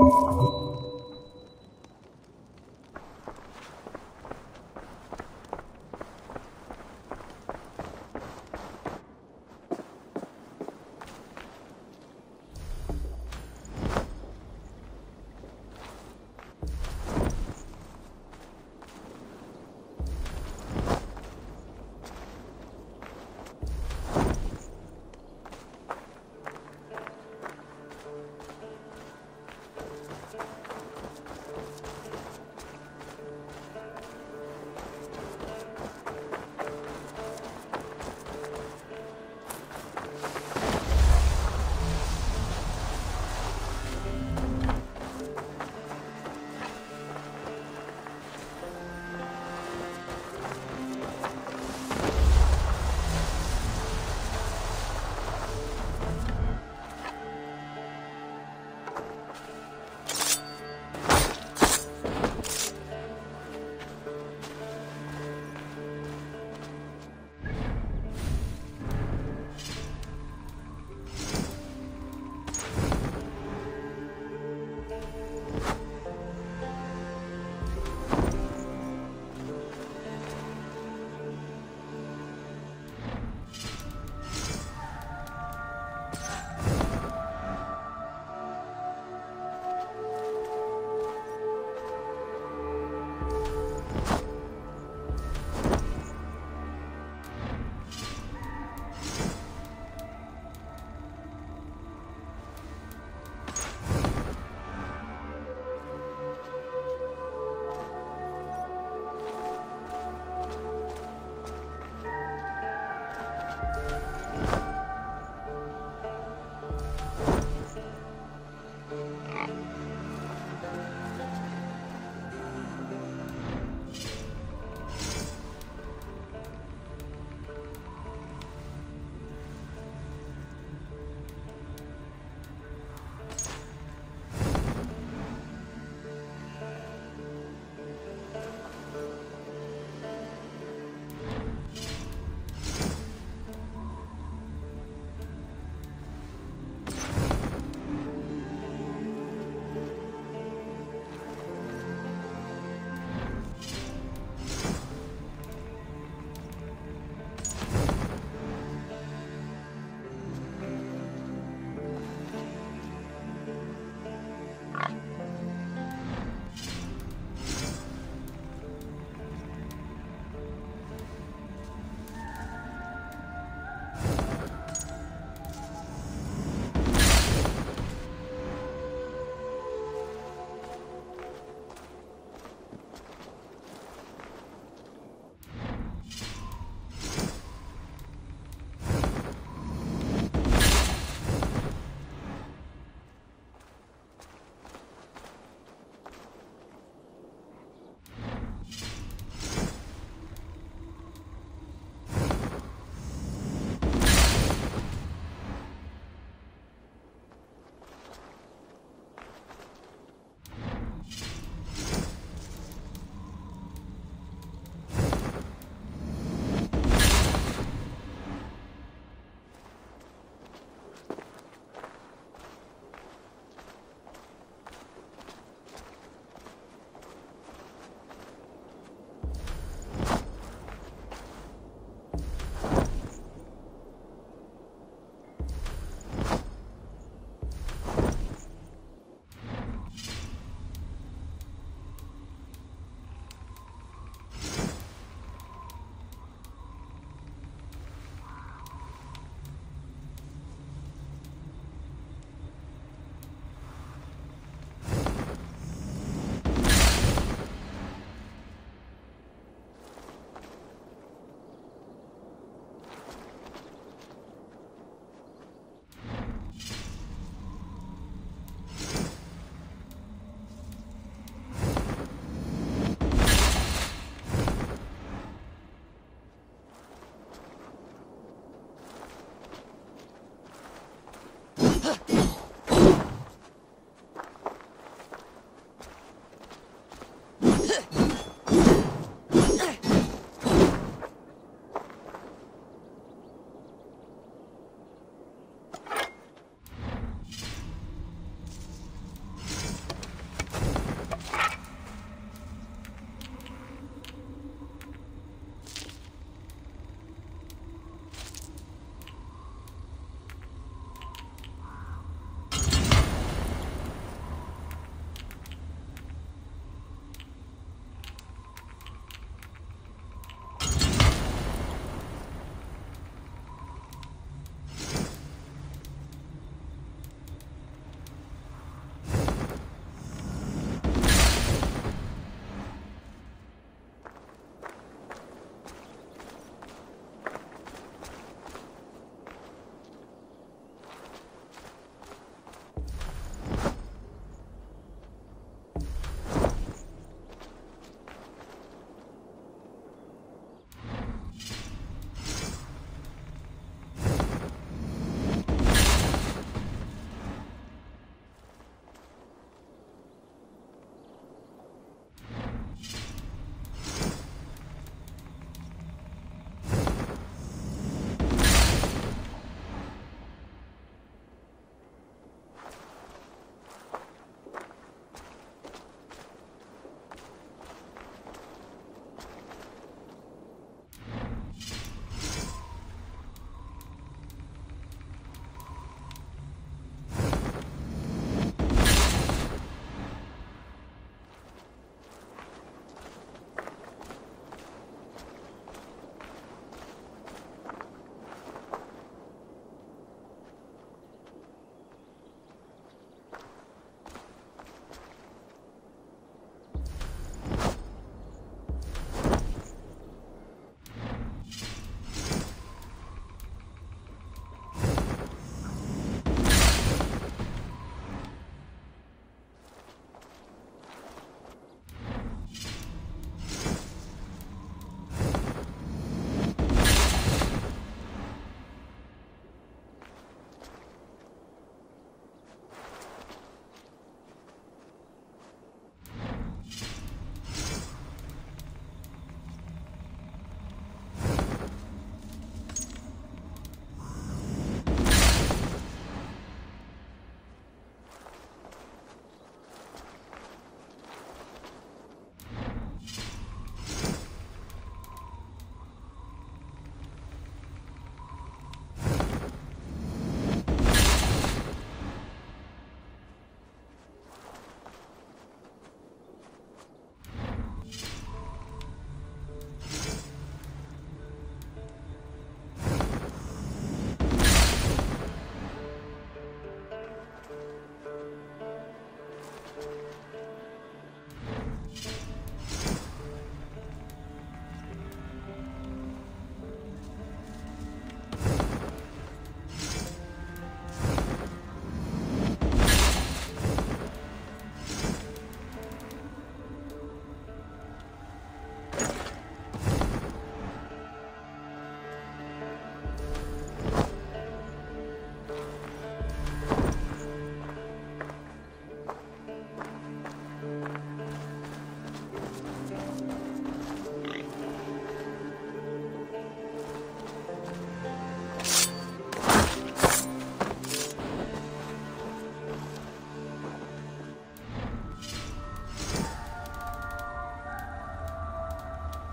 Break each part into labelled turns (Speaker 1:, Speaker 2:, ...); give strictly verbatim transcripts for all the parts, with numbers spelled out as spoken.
Speaker 1: Thank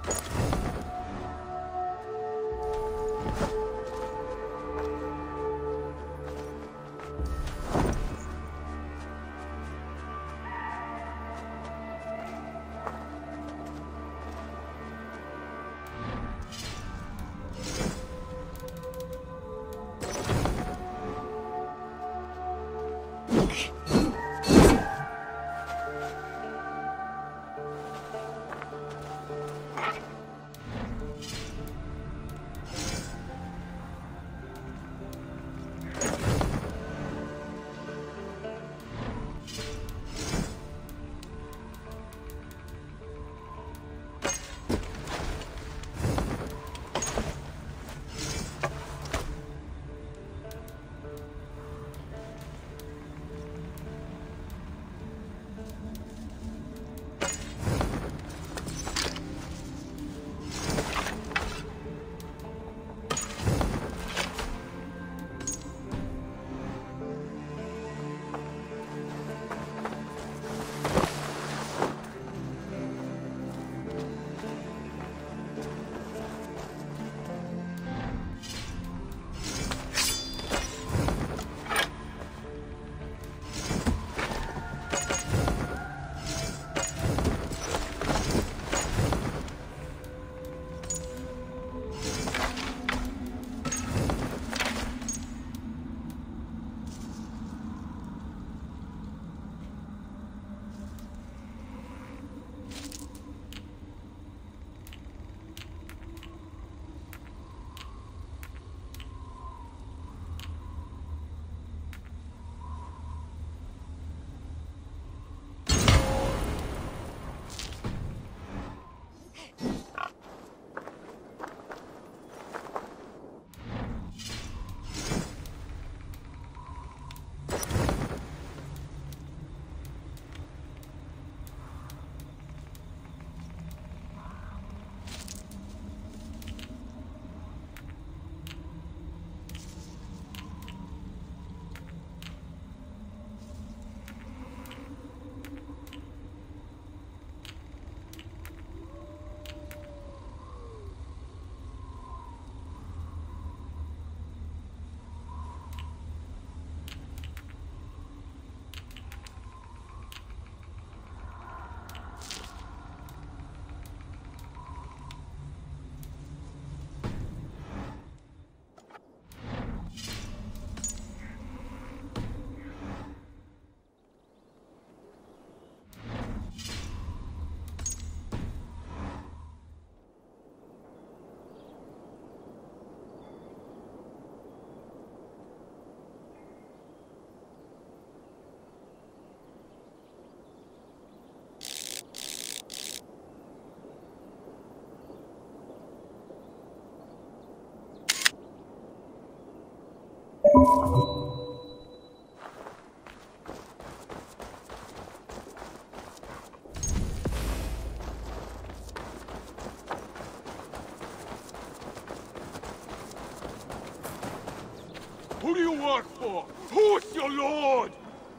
Speaker 1: Who do you work for? Who's your lord?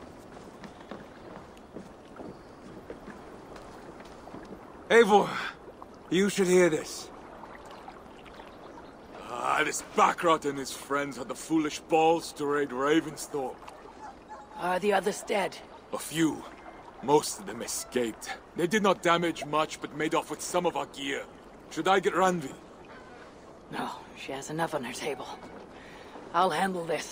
Speaker 2: Eivor, you should hear this.
Speaker 1: Ah, this Backrot and his friends had the foolish balls to raid Ravensthorpe.
Speaker 3: Are the others dead?
Speaker 1: A few. Most of them escaped. They did not damage much, but made off with some of our gear. Should I get Randvi?
Speaker 3: No, she has enough on her table. I'll handle this.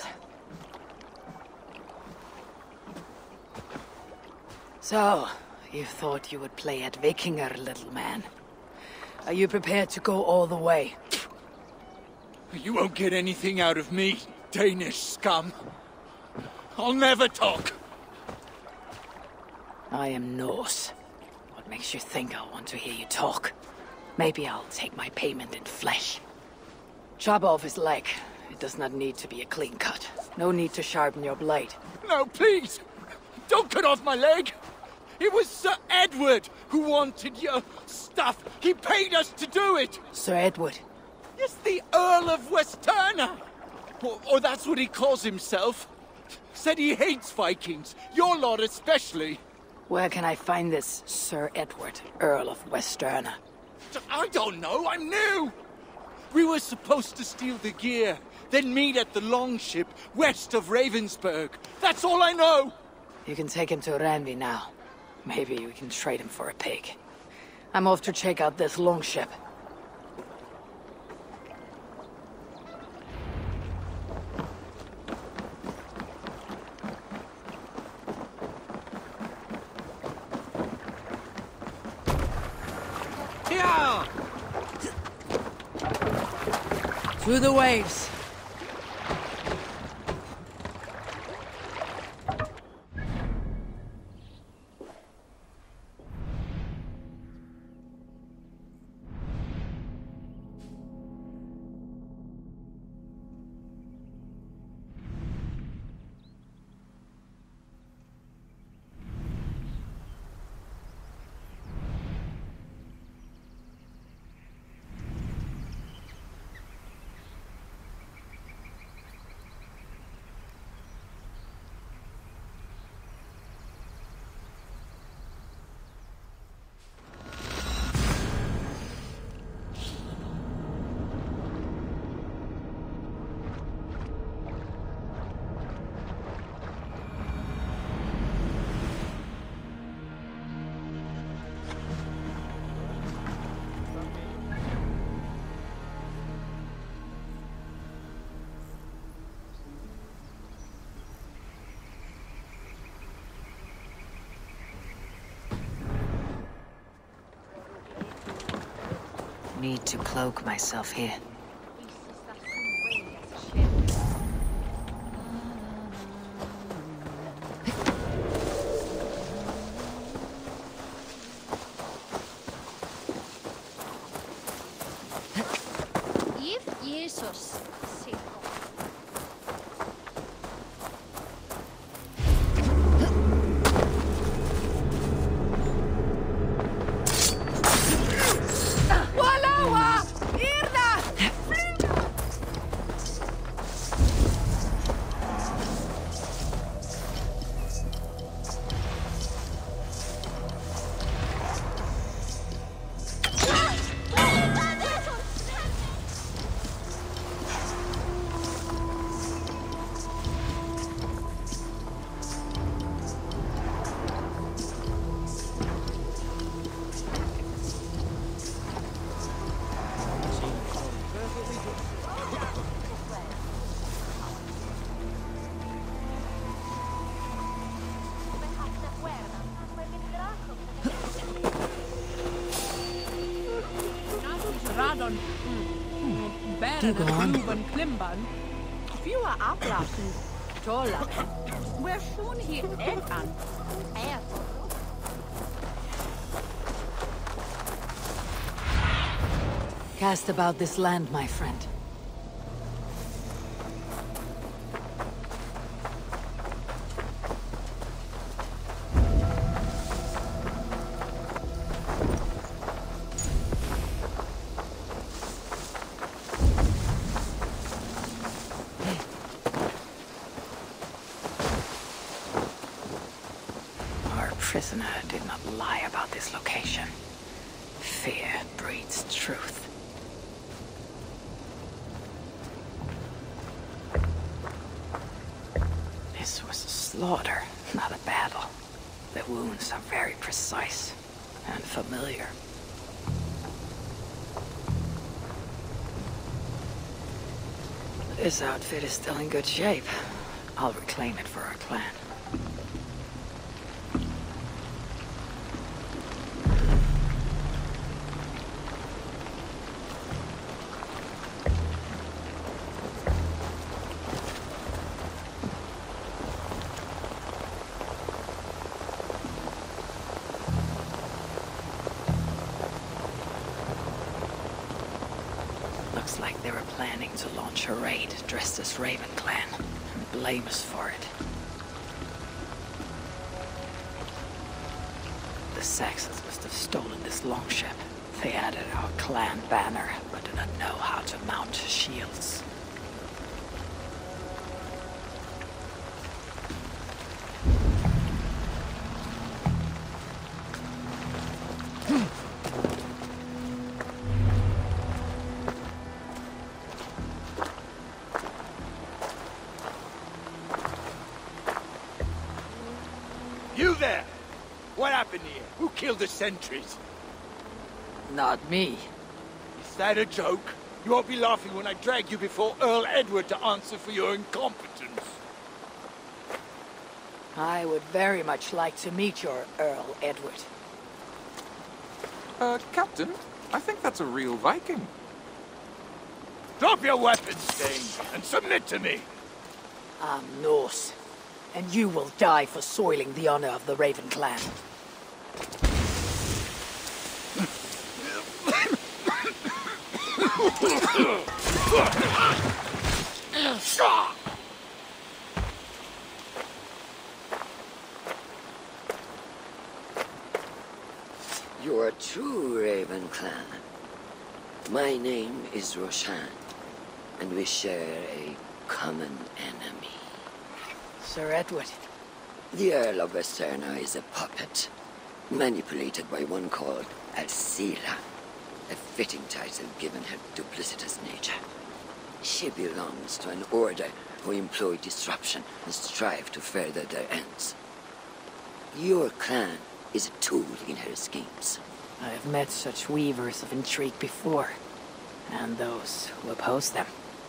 Speaker 3: So, you thought you would play at Vikinger, little man. Are you prepared to go all the way?
Speaker 4: You won't get anything out of me, Danish scum. I'll never talk.
Speaker 3: I am Norse. What makes you think I'll want to hear you talk? Maybe I'll take my payment in flesh. Chop off his leg. It does not need to be a clean cut. No need to sharpen your blade.
Speaker 4: No, please! Don't cut off my leg! It was Sir Edward who wanted your stuff. He paid us to do it!
Speaker 3: Sir Edward?
Speaker 4: Yes, the Earl of Westerna! Or, or that's what he calls himself. Said he hates Vikings, your lot especially.
Speaker 3: Where can I find this Sir Edward, Earl of Westerna?
Speaker 4: I don't know, I'm new! We were supposed to steal the gear, then meet at the longship west of Ravensburg. That's all I know!
Speaker 3: You can take him to Randvi now. Maybe we can trade him for a pig. I'm off to check out this longship.
Speaker 4: Yeah!
Speaker 3: Through the waves. Need to cloak myself here.
Speaker 5: If Jesus
Speaker 3: Do go on.
Speaker 6: Vuur aflassen. Tolla. We're soon here an.
Speaker 3: Cast about this land, my friend. Prisoner did not lie about this location. Fear breeds truth. This was a slaughter, not a battle. The wounds are very precise and familiar. This outfit is still in good shape. I'll reclaim it for our clan. Looks like they were planning to launch a raid dressed as Raven Clan, and blame us for it. The Saxons must have stolen this longship. They added our clan banner, but do not know how to mount shields.
Speaker 4: kill the sentries?
Speaker 3: Not me.
Speaker 4: Is that a joke? You won't be laughing when I drag you before Earl Edward to answer for your incompetence.
Speaker 3: I would very much like to meet your Earl Edward.
Speaker 2: Uh, Captain, I think that's a real Viking.
Speaker 4: Drop your weapons, Dane, and submit to me.
Speaker 3: I'm Norse, and you will die for soiling the honor of the Raven clan.
Speaker 7: You are true, Raven clan. My name is Roshan, and we share a common enemy.
Speaker 3: Sir Edward.
Speaker 7: The Earl of Westerna is a puppet, manipulated by one called Alcila, a fitting title given her duplicitous nature. She belongs to an order who employ disruption and strive to further their ends. Your clan is a tool in her schemes.
Speaker 3: I have met such weavers of intrigue before, and those who oppose them.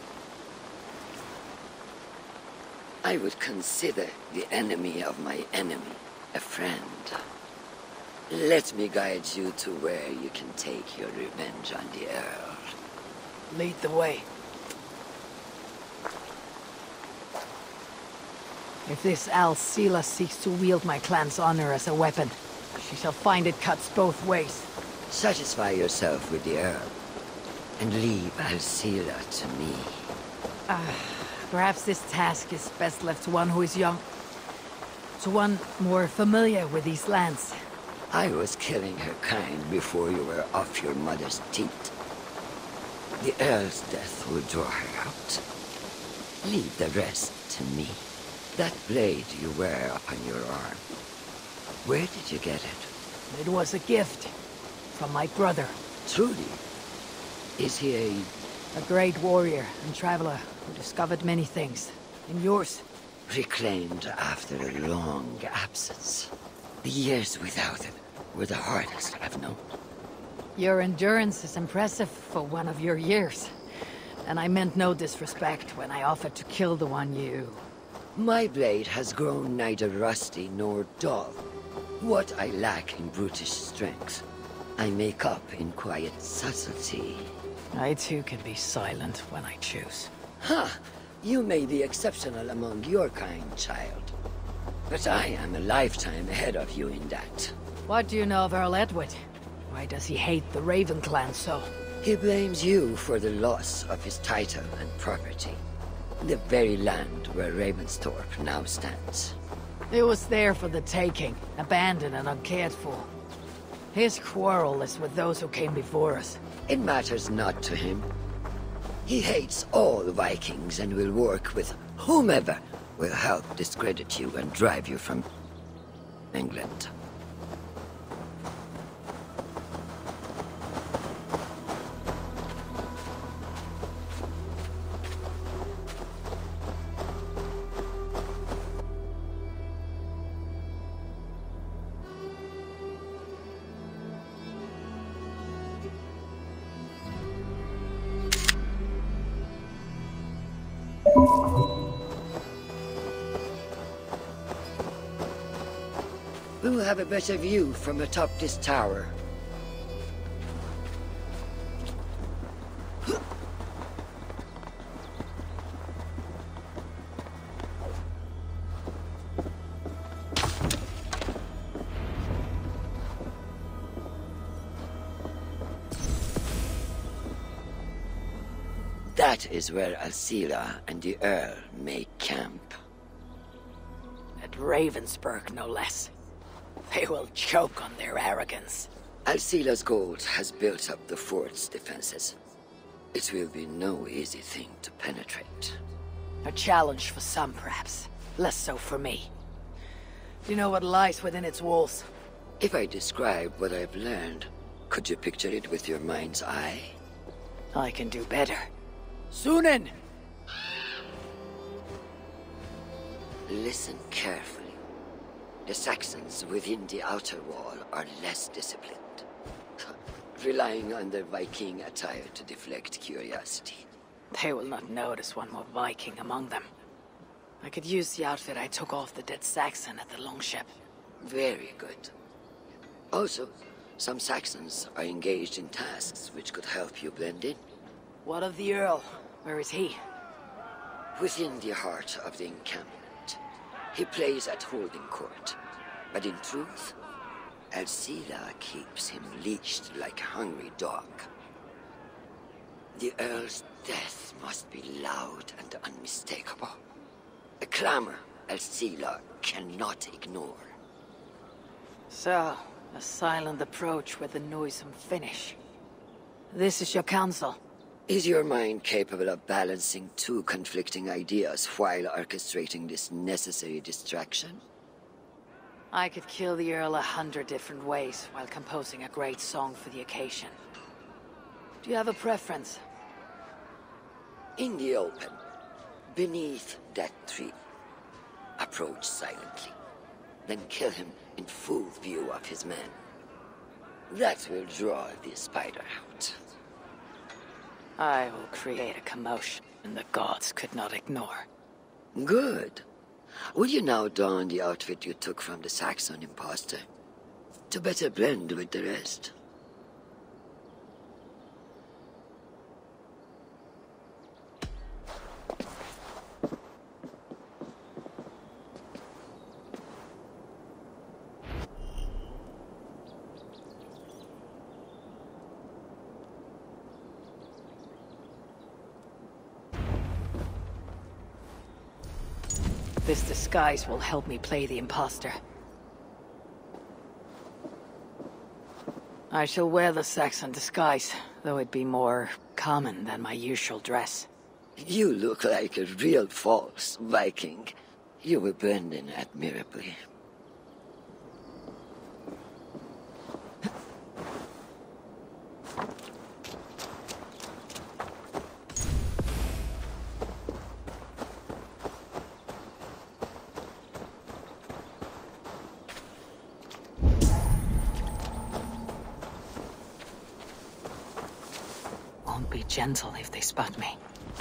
Speaker 7: I would consider the enemy of my enemy a friend. Let me guide you to where you can take your revenge on the Earl.
Speaker 3: Lead the way. If this Alcila seeks to wield my clan's honor as a weapon, she shall find it cuts both ways.
Speaker 7: Satisfy yourself with the Earl, and leave Alcila to me.
Speaker 3: Perhaps this task is best left to one who is young. To one more familiar with these lands.
Speaker 7: I was killing her kind before you were off your mother's teat. The Earl's death will draw her out. Leave the rest to me. That blade you wear upon your arm, where did you get it?
Speaker 3: It was a gift from my brother.
Speaker 7: Truly? Is he a...
Speaker 3: A great warrior and traveler who discovered many things. And yours?
Speaker 7: Reclaimed after a long absence. The years without it were the hardest I've known.
Speaker 3: Your endurance is impressive for one of your years. And I meant no disrespect when I offered to kill the one you...
Speaker 7: My blade has grown neither rusty nor dull. What I lack in brutish strength, I make up in quiet subtlety.
Speaker 3: I too can be silent when I choose.
Speaker 7: Ha! You may be exceptional among your kind, child. But I am a lifetime ahead of you in that.
Speaker 3: What do you know of Earl Edward? Why does he hate the Raven clan so?
Speaker 7: He blames you for the loss of his title and property. The very land where Ravensthorpe now stands.
Speaker 3: It was there for the taking, abandoned and uncared for. His quarrel is with those who came before us.
Speaker 7: It matters not to him. He hates all Vikings and will work with whomever will help discredit you and drive you from England. We'll have a better view from atop this tower. That is where Alcila and the Earl make camp.
Speaker 3: At Ravensburg, no less. They will choke on their arrogance.
Speaker 7: Alcila's gold has built up the fort's defenses. It will be no easy thing to penetrate.
Speaker 3: A challenge for some, perhaps. Less so for me. Do you know what lies within its walls?
Speaker 7: If I describe what I've learned, could you picture it with your mind's eye?
Speaker 3: I can do better. Sunan!
Speaker 7: Listen carefully. The Saxons within the outer wall are less disciplined, relying on their Viking attire to deflect curiosity.
Speaker 3: They will not notice one more Viking among them. I could use the outfit I took off the dead Saxon at the longship.
Speaker 7: Very good. Also, some Saxons are engaged in tasks which could help you blend in.
Speaker 3: What of the Earl? Where is he?
Speaker 7: Within the heart of the encampment, he plays at holding court. But in truth, Alcila keeps him leashed like a hungry dog. The Earl's death must be loud and unmistakable. A clamor Alcila cannot ignore.
Speaker 3: So, a silent approach with a noisome finish. This is your counsel.
Speaker 7: Is your mind capable of balancing two conflicting ideas while orchestrating this necessary distraction?
Speaker 3: I could kill the Earl a hundred different ways while composing a great song for the occasion. Do you have a preference?
Speaker 7: In the open, beneath that tree, approach silently, then kill him in full view of his men. That will draw the spider out.
Speaker 3: I will create a commotion the gods could not ignore.
Speaker 7: Good. Will you now don the outfit you took from the Saxon imposter? To better blend with the rest.
Speaker 3: This disguise will help me play the imposter. I shall wear the Saxon disguise, though it be more common than my usual dress.
Speaker 7: You look like a real false Viking. You will blend in admirably.
Speaker 3: Won't be gentle if they spot me.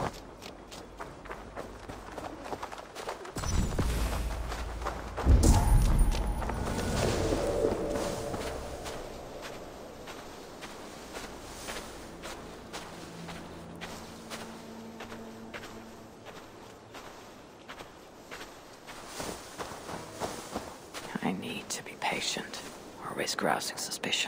Speaker 3: I need to be patient, or risk rousing suspicion.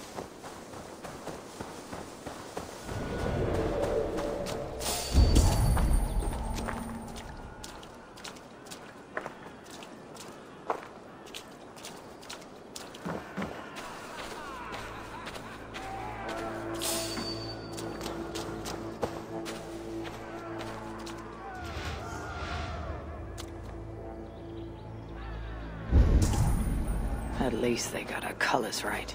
Speaker 3: At least they got our colors right.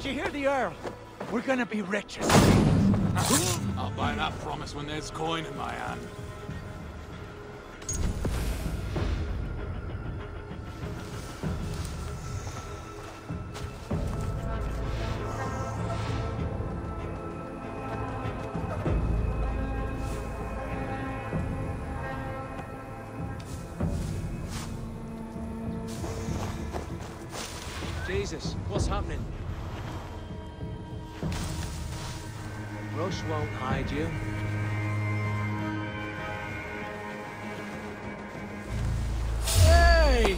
Speaker 4: Did you hear the Earl? We're gonna be rich as
Speaker 1: I'll buy that promise when there's coin in my hand.
Speaker 8: Jesus, what's happening? Rush won't hide you.
Speaker 4: Hey!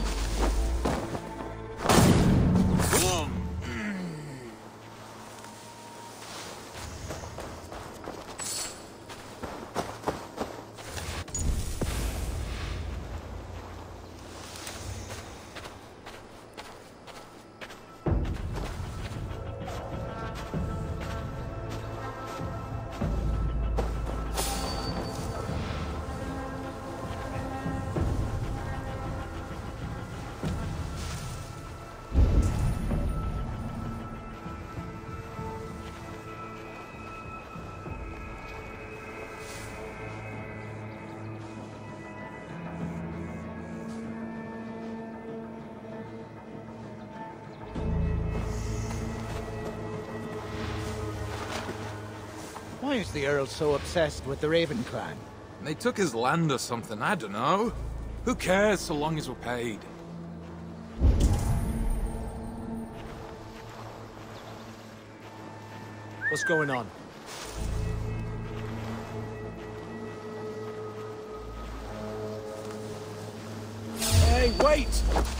Speaker 4: Why is the Earl so obsessed with the Raven clan?
Speaker 2: They took his land or something, I don't know. Who cares so long as we're paid?
Speaker 8: What's going on?
Speaker 4: Hey, wait!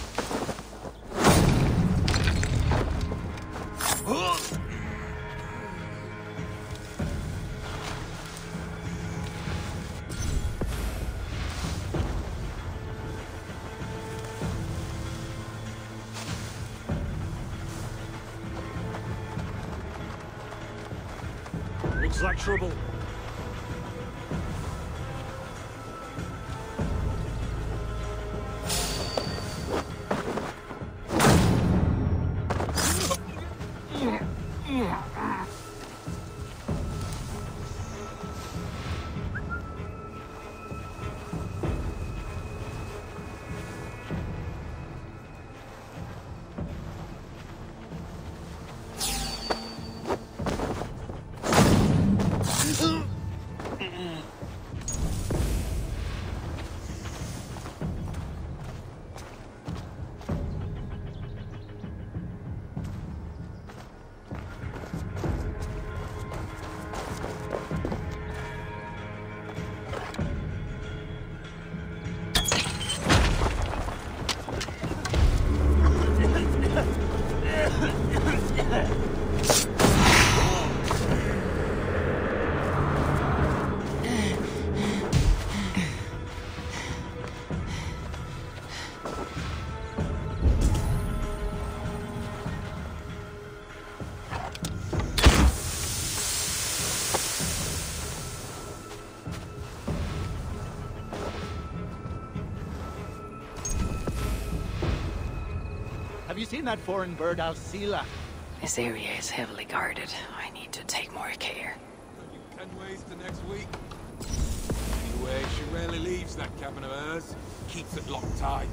Speaker 9: Looks like trouble.
Speaker 4: Have you seen that foreign bird, Alcila?
Speaker 3: This area is heavily guarded. I need to take more care.
Speaker 1: Ten ways to next week. Anyway, she rarely leaves that cabin of hers. Keeps it locked tight.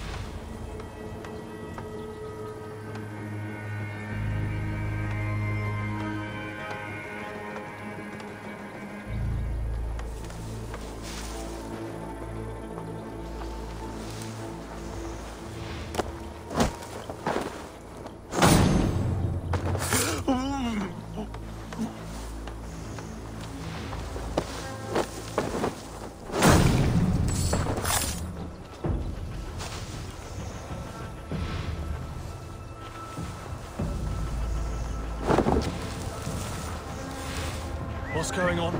Speaker 9: What's going on?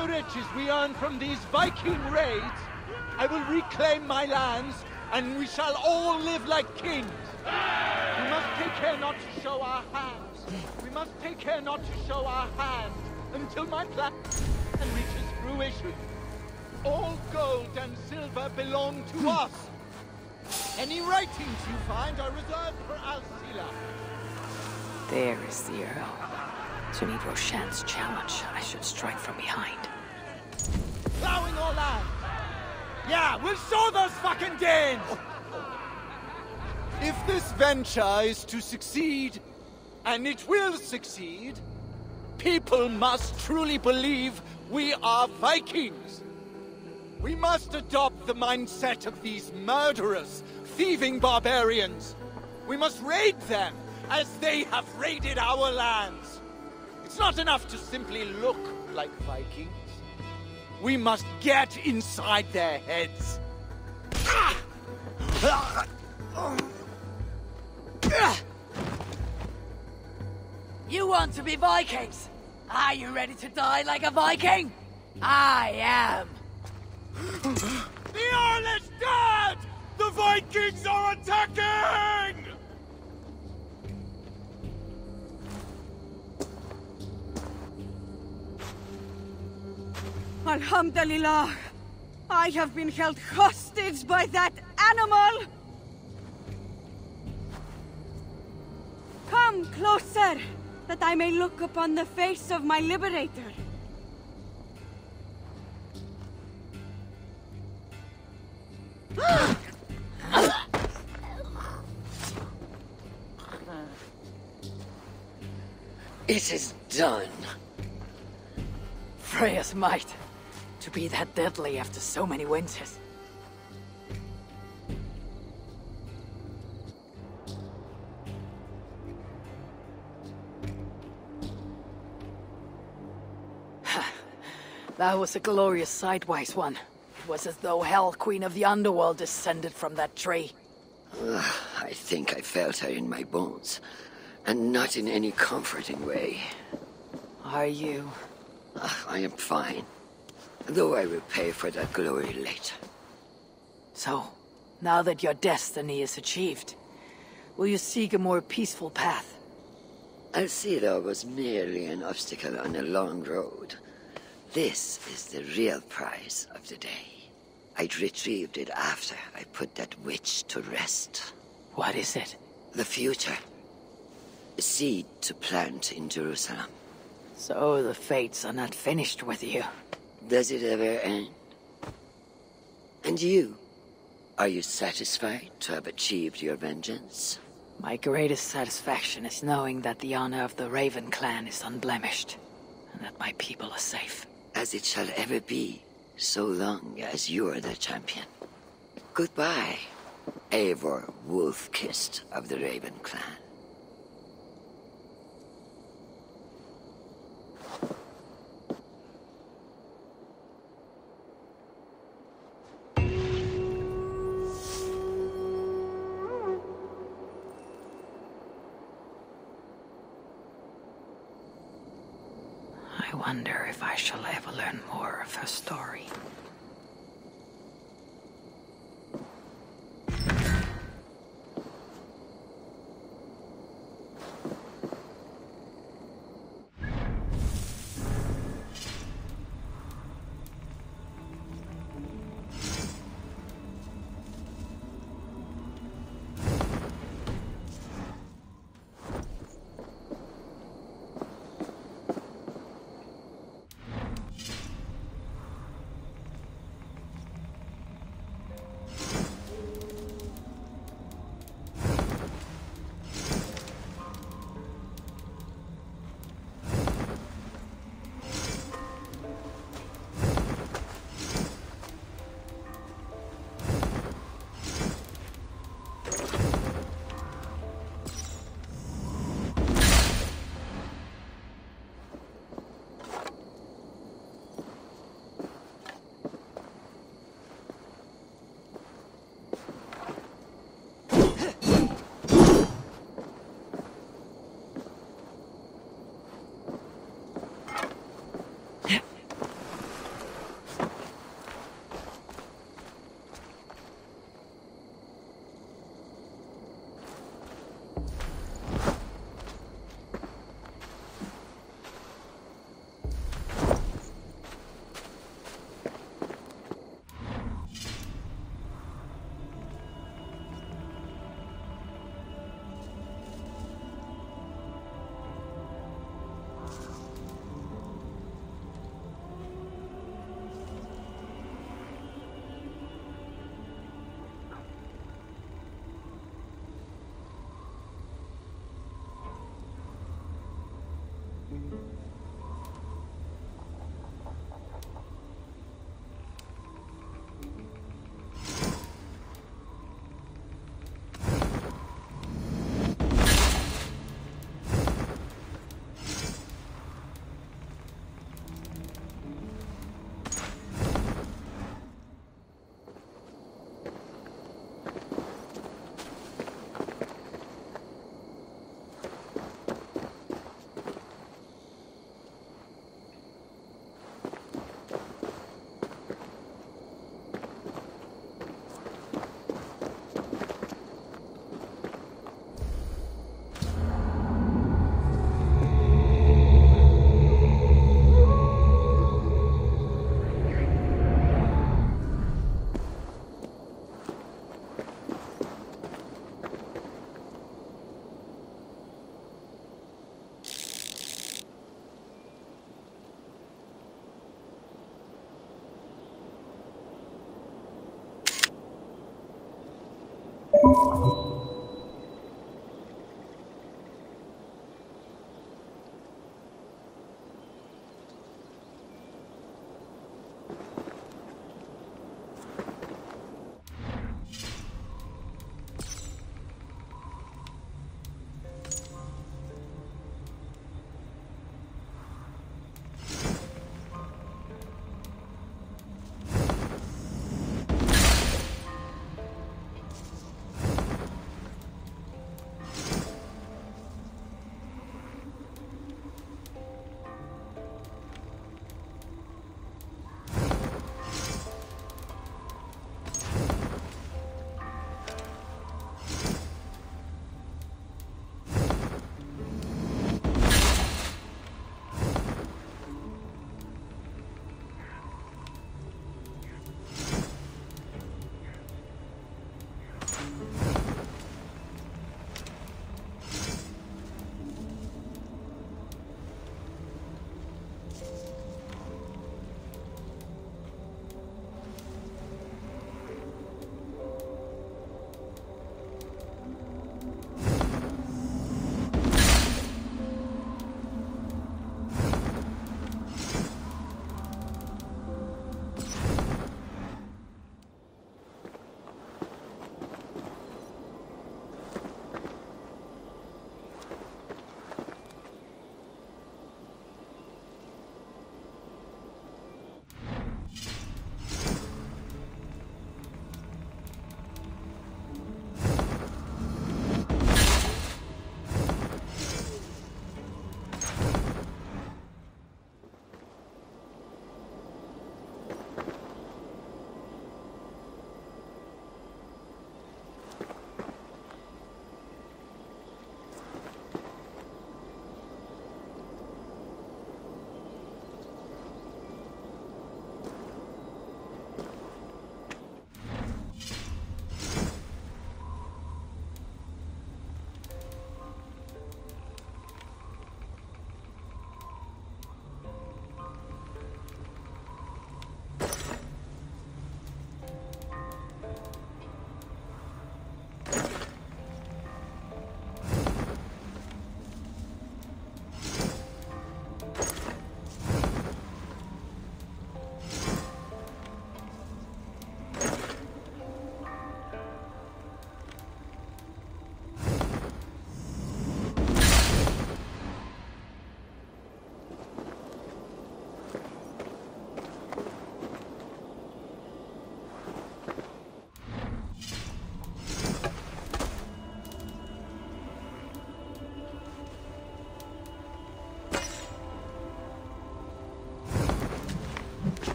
Speaker 4: the riches we earn from these Viking raids, I will reclaim my lands, and we shall all live like kings. We must take care not to show our hands. We must take care not to show our hands until my plan reaches fruition. All gold and silver belong to us. Any writings you find are reserved for Alcila.
Speaker 3: There is the Earl. To meet Roshan's challenge, I should strike from behind.
Speaker 4: Plowing our land. Yeah, we'll show those fucking Danes! If this venture is to succeed, and it will succeed, people must truly believe we are Vikings. We must adopt the mindset of these murderous, thieving barbarians. We must raid them as they have raided our lands. It's not enough to simply look like Vikings. We must get inside their heads.
Speaker 3: You want to be Vikings? Are you ready to die like a Viking? I am.
Speaker 1: The Earl is dead! The Vikings are attacking!
Speaker 6: Alhamdulillah! I have been held hostage by that animal! Come closer, that I may look upon the face of my liberator.
Speaker 7: It is done.
Speaker 3: Freya's might. To be that deadly after so many winters. That was a glorious sidewise one. It was as though Hell, Queen of the Underworld, descended from that tree.
Speaker 7: Ugh, I think I felt her in my bones. And not in any comforting way.
Speaker 3: Are you?
Speaker 7: Ugh, I am fine. Though I will pay for that glory later.
Speaker 3: So, now that your destiny is achieved, will you seek a more peaceful path?
Speaker 7: Alcila was merely an obstacle on a long road. This is the real prize of the day. I'd retrieved it after I put that witch to rest.
Speaker 3: What is it?
Speaker 7: The future. A seed to plant in Jerusalem.
Speaker 3: So the fates are not finished with you.
Speaker 7: Does it ever end? And you? Are you satisfied to have achieved your vengeance?
Speaker 3: My greatest satisfaction is knowing that the honor of the Raven clan is unblemished, and that my people are safe.
Speaker 7: As it shall ever be, so long as you are the champion. Goodbye, Eivor Wolf-Kissed of the Raven clan.
Speaker 3: I wonder if I shall ever learn more of her story.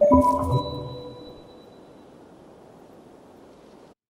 Speaker 10: Thank you.